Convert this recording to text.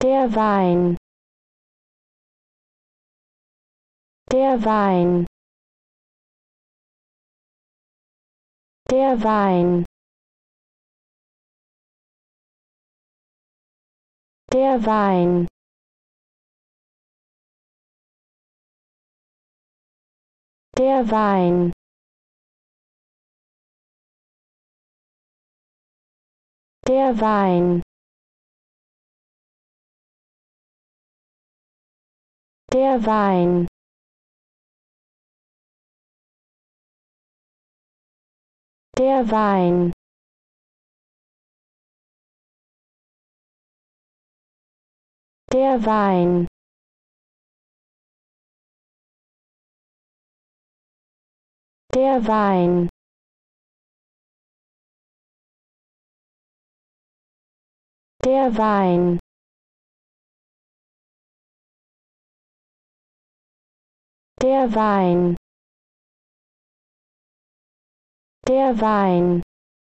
Der Wein. Der Wein. Der Wein. Der Wein. Der Wein. Der Wein. Der Wein. Der Wein. Der Wein. Der Wein. Der Wein. Der Wein. Der Wein.